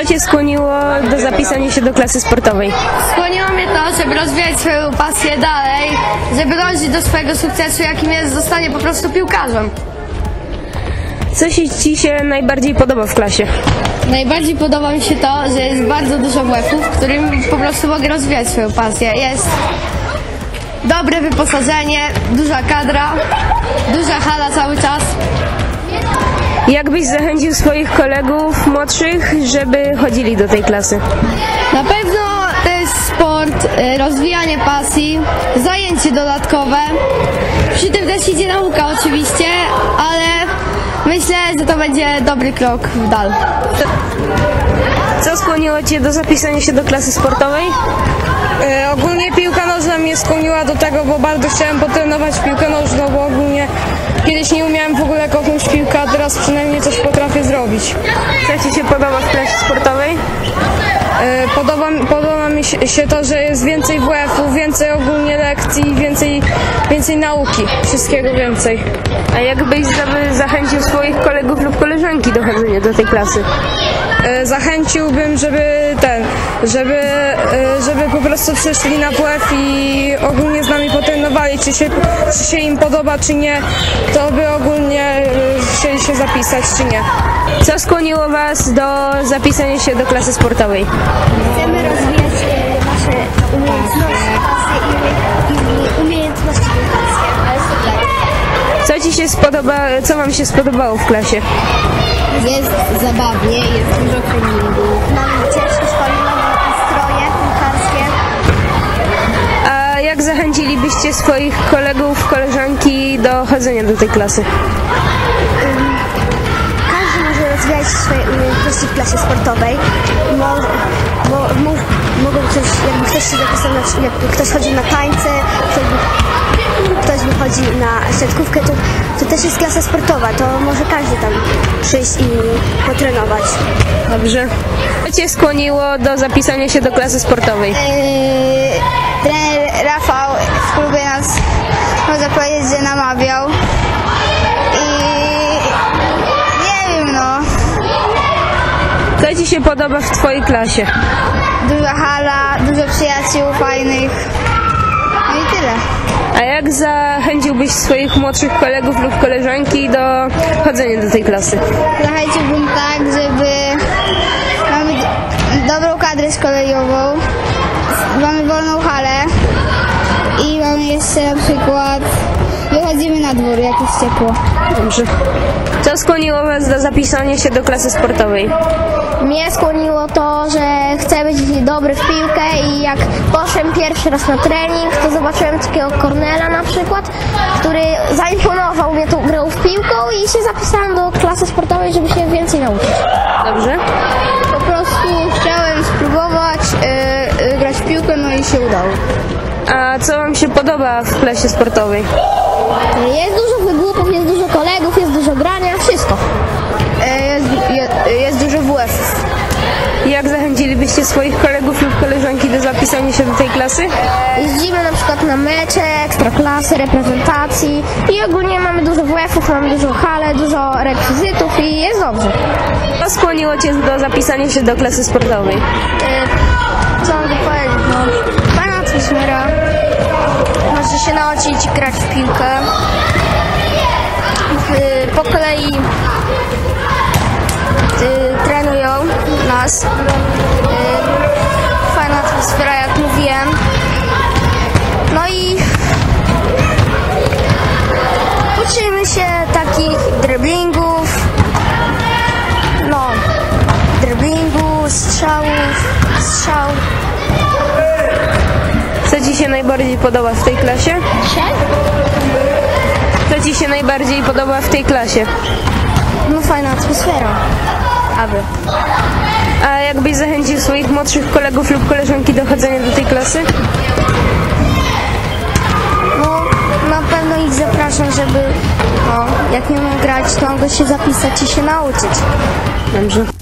Co Cię skłoniło do zapisania się do klasy sportowej? Skłoniło mnie to, żeby rozwijać swoją pasję dalej, żeby dążyć do swojego sukcesu, jakim jest zostanie po prostu piłkarzem. Co Ci się najbardziej podoba w klasie? Najbardziej podoba mi się to, że jest bardzo dużo WF-ów, w którym po prostu mogę rozwijać swoją pasję. Jest dobre wyposażenie, duża kadra, duża hala cały czas. Jak byś zachęcił swoich kolegów młodszych, żeby chodzili do tej klasy? Na pewno to jest sport, rozwijanie pasji, zajęcie dodatkowe. Przy tym też idzie nauka oczywiście, ale myślę, że to będzie dobry krok w dal. Co skłoniło Cię do zapisania się do klasy sportowej? Ogólnie piłka nożna mnie skłoniła do tego, bo bardzo chciałem potrenować piłkę nożną, bo ogólnie kiedyś nie umiałem w ogóle kopnąć piłkę, a teraz przynajmniej coś potrafię zrobić. Co Ci się podoba w klasie sportowej? Podoba mi się to, że jest więcej WF-ów, więcej ogólnie lekcji, więcej nauki, wszystkiego więcej. A jak byś zachęcił swoich kolegów lub koleżanki do chodzenia do tej klasy? Zachęciłbym, żeby po prostu przyszli na WF i ogólnie z nami potrenowali, czy się im podoba, czy nie, to by ogólnie chcieli się zapisać, czy nie. Co skłoniło Was do zapisania się do klasy sportowej? Chcemy rozwijać nasze umiejętności, pasje i umiejętności piłkarskie. Co Wam się spodobało w klasie? Jest zabawnie, jest dużo treningu. Mamy ciężkie szkolenie, stroje piłkarskie. A jak zachęcilibyście swoich kolegów, koleżanki do chodzenia do tej klasy? Każdy może rozwijać swoje umiejętności w klasie sportowej. Mogą ktoś, jakby ktoś się zapisał, jak ktoś chodzi na tańce, ktoś wychodzi na siatkówkę, to też jest klasa sportowa, to może każdy tam przyjść i potrenować. Dobrze. Co Cię skłoniło do zapisania się do klasy sportowej? Trener Rafał w klubie nas, można powiedzieć, że namawiał i nie wiem, no. Co Ci się podoba w Twojej klasie? Duża hala, dużo przyjaciół fajnych, no i tyle. A jak zachęciłbyś swoich młodszych kolegów lub koleżanki do chodzenia do tej klasy? Zachęciłbym tak, żeby mamy dobrą kadrę szkoleniową, mamy wolną halę i mamy jeszcze na przykład wychodzimy na dwór, jak jest ciepło. Dobrze. Co skłoniło Was do zapisania się do klasy sportowej? Mnie skłoniło to, że chcę być dobry w piłkę i jak poszedłem pierwszy raz na trening, to zobaczyłem takiego Kornela na przykład, który zaimponował mnie tą grą w piłkę i się zapisałem do klasy sportowej, żeby się więcej nauczyć. Dobrze. Po prostu chciałem spróbować grać w piłkę, no i się udało. A co Wam się podoba w klasie sportowej? Jest dużo wygłupów, jest dużo kolegów, jest dużo grania, wszystko. Jest dużo WF-ów. Jak zachęcilibyście swoich kolegów lub koleżanki do zapisania się do tej klasy? Jeździmy na przykład na mecze, ekstraklasy, reprezentacji i ogólnie mamy dużo WF-ów, mamy dużo hale, dużo rekwizytów i jest dobrze. Co skłoniło Cię do zapisania się do klasy sportowej? Co mogę powiedzieć? No, fajna atmosfera, można się nauczyć grać w piłkę. Po kolei trenują nas. Fajna atmosfera, jak mówiłem. No i uczymy się takich driblingów, strzał. Co Ci się najbardziej podoba w tej klasie? Co Ci się najbardziej podoba w tej klasie? No fajna atmosfera. A jakbyś zachęcił swoich młodszych kolegów lub koleżanki do chodzenia do tej klasy? No na pewno ich zapraszam, żeby jak nie umiem grać, to mogą się zapisać i się nauczyć. Dobrze.